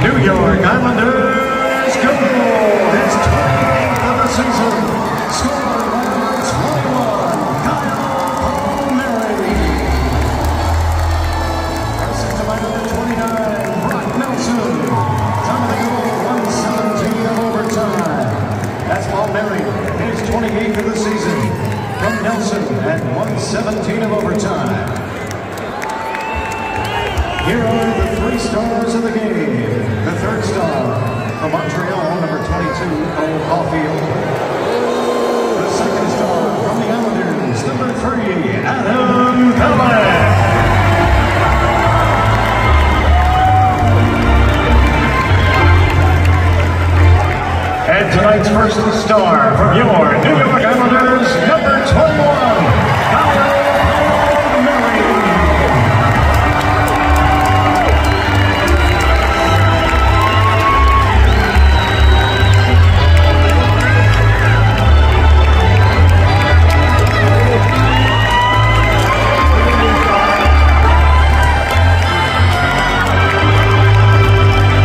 New York Islanders goal. His 28th of the season. Scored by number 21, Kyle Palmieri. Assisted by number 29, Brock Nelson. Time of the goal, 1:17 of overtime. That's Palmieri, his 28th of the season. From Nelson at 1:17 of overtime. Here are the three stars of the game. The third star from Montreal, number 22, Cole Caulfield. The second star from the Islanders, number 3, Adam Pelech. And tonight's first star from your New